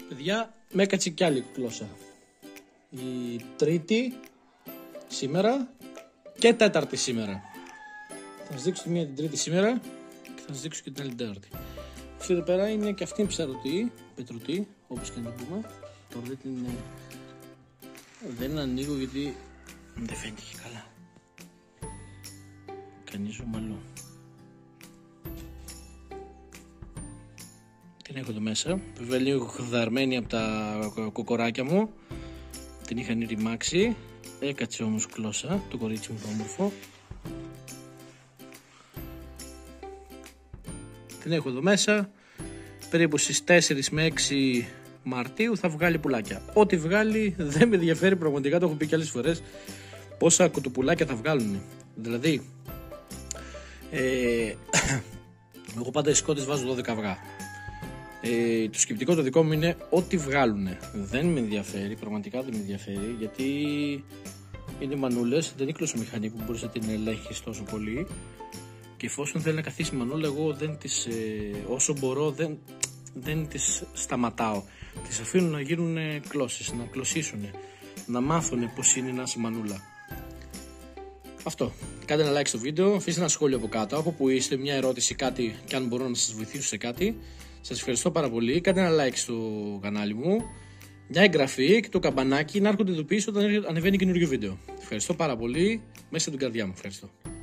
Παιδιά, με έκατσε κι άλλη γλώσσα. Η τρίτη σήμερα και τέταρτη σήμερα. Θα σας δείξω τη μία την τρίτη σήμερα και θα σας δείξω και την άλλη την τέταρτη. Αυτή εδώ πέρα είναι και αυτή η πετρωτή, όπως και να το πούμε. Τώρα δεν ανοίγω γιατί δεν φαίνεται και καλά. Κανείς ομαλό. Την έχω εδώ μέσα, βέβαια λίγο χδαρμένη από τα κοκοράκια μου. Την είχαν ρημάξει, έκατσε όμως γλώσσα, το κορίτσι μου το όμορφο. Την έχω εδώ μέσα, περίπου στις 4 με 6 Μαρτίου θα βγάλει πουλάκια. Ό,τι βγάλει δεν με ενδιαφέρει πραγματικά, το έχω πει και άλλες φορές, πόσα κουτουπουλάκια θα βγάλουν. Δηλαδή, εγώ πάντα οι σκότες βάζω 12 αυγά. Το σκεπτικό το δικό μου είναι ό,τι βγάλουνε. Δεν με ενδιαφέρει, πραγματικά δεν με ενδιαφέρει, γιατί είναι μανούλες, δεν είναι κλωσομηχανή που μπορείς να την ελέγχεις τόσο πολύ. Και εφόσον θέλει να καθίσει η μανούλα, εγώ δεν τις, όσο μπορώ δεν τις σταματάω. Τις αφήνω να γίνουν κλώσεις, να κλωσίσουν, να μάθουν πώς είναι να είσαι μανούλα. Αυτό. Κάντε ένα like στο βίντεο, αφήστε ένα σχόλιο από κάτω, από που είστε, μια ερώτηση, κάτι, και αν μπορώ να σας βοηθήσω σε κάτι. Σας ευχαριστώ πάρα πολύ. Κάντε ένα like στο κανάλι μου, μια εγγραφή και το καμπανάκι να έρχονται ειδοποιήσεις όταν ανεβαίνει καινούργιο βίντεο. Ευχαριστώ πάρα πολύ, μέσα στην καρδιά μου. Ευχαριστώ.